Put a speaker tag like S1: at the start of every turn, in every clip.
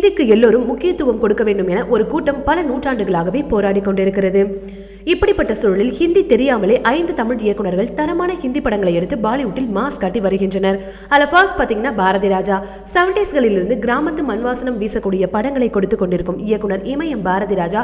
S1: ஹிந்திக்கு எல்லோரும் முக்கியத்துவம் கொடுக்க வேண்டும் என ஒரு கூட்டம் பல நூற்றாண்டுகளாகவே போராடி கொண்டிருக்கிறது. இப்படிப்பட்ட சூழலில் ஹிந்தி தெரியாமலே 5 தமிழ் இயக்குநர்கள் தரமான ஹிந்தி படங்களை எடுத்து பாலிவுட்டில் மாஸ் காட்டி வருகின்றனர். அதில் ஃபர்ஸ்ட் பார்த்தீங்கன்னா பாரதி ராஜா. 70ஸ்களிலிருந்து கிராமத்து மண்வாசனம் வீசக்கூடிய படங்களை கொடுத்து கொண்டிருக்கும் இயக்குனர் இமயம் பாரதி ராஜா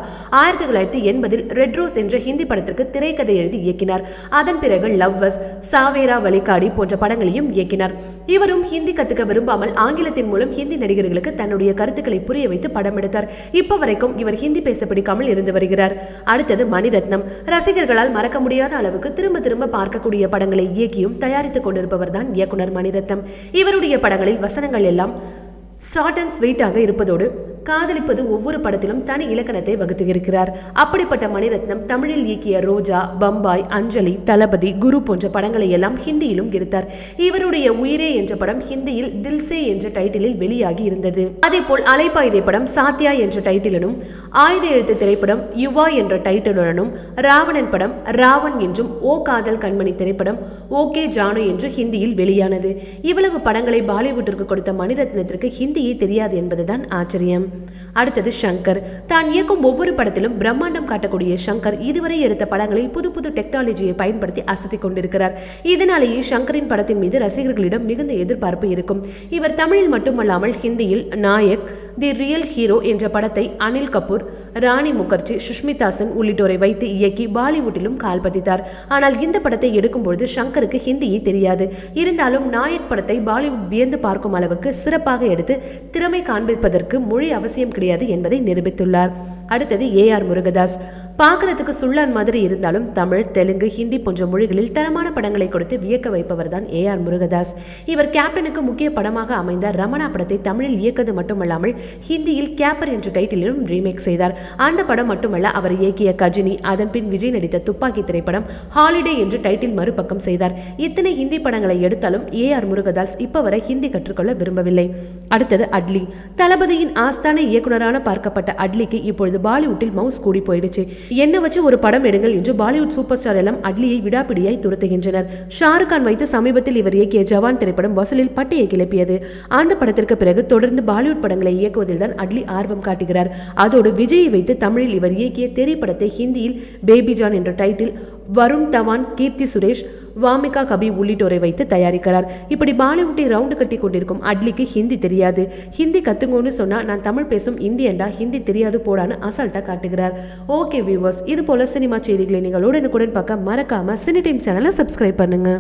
S1: 1980இல் ரெட் ரோஸ் என்ற ஹிந்தி படத்திற்கு திரைக்கதை எழுதி இயக்கினார். அதன் பிறகு லவ்வஸ், சாவேரா வழிகாடி போன்ற படங்களையும் இயக்கினார். இவரும் ஹிந்தி கத்துக்க விரும்பாமல் ஆங்கிலத்தின் மூலம் ஹிந்தி நடிகர்களுக்கு தன்னுடைய கருத்துக்களை புரிய வைத்து படம் எடுத்தார். இப்போ வரைக்கும் இவர் ஹிந்தி பேச பிடிக்காமல் இருந்து வருகிறார். அடுத்தது மணிரத்னம். ரசிகர்களால் மறக்க முடியாத அளவுக்கு திரும்ப திரும்ப பார்க்கக்கூடிய படங்களை இயக்கியும் தயாரித்துக் கொண்டிருப்பவர் தான் இயக்குனர் மணிரத்னம். இவருடைய படங்களில் வசனங்கள் எல்லாம் ஷார்ட் அண்ட் ஸ்வீட்டாக இருப்பதோடு காதலிப்பது ஒவ்வொரு படத்திலும் தனி இலக்கணத்தை வகுத்திருக்கிறார். அப்படிப்பட்ட மணிரத்னம் தமிழில் இயக்கிய ரோஜா, பம்பாய், அஞ்சலி, தளபதி, குரு போன்ற படங்களை எல்லாம் ஹிந்தியிலும் எடுத்தார். இவருடைய உயிரே என்ற படம் ஹிந்தியில் தில்சே என்ற டைட்டிலில் வெளியாகி இருந்தது. அதேபோல் அலைப்பாய்தை படம் சாத்யா என்ற டைட்டிலுடனும், ஆயுத எழுத்து திரைப்படம் யுவா என்ற டைட்டிலுடனும், ராவணன் படம் ராவன் என்றும், ஓ காதல் கண்மணி திரைப்படம் ஓகே ஜானு என்று ஹிந்தியில் வெளியானது. இவ்வளவு படங்களை பாலிவுட்டிற்கு கொடுத்த மணிரத்னத்திற்கு ஹிந்தியே தெரியாது என்பதுதான் ஆச்சரியம். அடுத்தது சங்கர். தான் இயக்கும் ஒவ்வொரு படத்திலும் பிரம்மாண்டம் காட்டக்கூடிய சங்கர் இதுவரை எடுத்த படங்களில் புது புது டெக்னாலஜியை பயன்படுத்தி அசத்திக் கொண்டிருக்கிறார். இதனாலேயே சங்கரின் படத்தின் மீது ரசிகர்களிடம் மிகுந்த எதிர்பார்ப்பு இருக்கும். இவர் தமிழில் மட்டுமல்லாமல் ஹிந்தியில் நாயக், தி ரியல் ஹீரோ என்ற படத்தை அனில் கபூர், ராணி முகர்ஜி, சுஷ்மிதா சென் உள்ளிட்டோரை வைத்து இயக்கி பாலிவுட்டிலும் கால் பதித்தார். ஆனால் இந்த படத்தை எடுக்கும்பொழுது சங்கருக்கு ஹிந்தியே தெரியாது. இருந்தாலும் நாயக் படத்தை பாலிவுட் வியந்து பார்க்கும் அளவுக்கு சிறப்பாக எடுத்து திறமை காண்பிப்பதற்கு மொழி அவசியம் கிடையாது என்பதை நிரூபித்துள்ளார். அடுத்தது ஏஆர் முருகதாஸ். பார்க்கறதுக்கு சுள்ளான் மாதிரி இருந்தாலும் தமிழ், தெலுங்கு, ஹிந்தி போன்ற மொழிகளில் தரமான படங்களை கொடுத்து வியக்க வைப்பவர் தான் ஏஆர் முருகதாஸ். இவர் கேப்டனுக்கு முக்கிய படமாக அமைந்த ரமணா படத்தை தமிழில் இயக்கது மட்டுமல்லாமல் ஹிந்தியில் கேப்பர் என்ற டைட்டிலும் ரீமேக் செய்தார். அந்த படம் மட்டுமல்ல, அவர் இயக்கிய கஜினி, அதன்பின் விஜய் நடித்த துப்பாக்கி திரைப்படம் ஹாலிடே என்று டைட்டில் மறுபக்கம் செய்தார். இத்தனை ஹிந்தி படங்களை எடுத்தாலும் ஏஆர் முருகதாஸ் இப்ப வரை ஹிந்தி கற்றுக்கொள்ள விரும்பவில்லை. அடுத்தது அட்லி. தளபதியின் ஆஸ்தான இயக்குனரான பார்க்கப்பட்ட அட்லிக்கு இப்பொழுது பாலிவுட்டில் மவுஸ் கூடி போயிடுச்சு. என்ன வச்சு ஒரு படம் எடுங்கள் என்று பாலிவுட் சூப்பர் ஸ்டார் எல்லாம் அட்லியை விடாப்பிடியாய் துரத்துகின்றனர். ஷாருக் கான் வைத்து சமீபத்தில் இவர் இயக்கிய ஜவான் திரைப்படம் வசூலில் பட்டையை கிளப்பியது. அந்த படத்திற்கு பிறகு தொடர்ந்து பாலிவுட் படங்களை இயக்குவதில் தான் அட்லி ஆர்வம் காட்டுகிறார். அதோடு விஜயை வைத்து தமிழில் இவர் இயக்கிய தெரி படத்தை ஹிந்தியில் பேபி ஜான் என்ற டைட்டில் வருண் தவான், கீர்த்தி சுரேஷ், வாமிகா கபி உள்ளிட்டோரை வைத்து தயாரிக்கிறார். இப்படி பாலிவுட்டை ரவுண்டு கட்டி கொண்டிருக்கும் அட்லிக்கு ஹிந்தி தெரியாது. ஹிந்தி கத்துங்கன்னு சொன்னா நான் தமிழ் பேசும் இந்தியன்டா, ஹிந்தி தெரியாது போடான்னு அசால்ட்டா காட்டுகிறார். ஓகே வியூவர்ஸ், இது போல சினிமா செய்திகளை நீங்கள் உடனுக்குடன் பார்க்க மறக்காம சினி டைம் சேனலை சப்ஸ்கிரைப் பண்ணுங்க.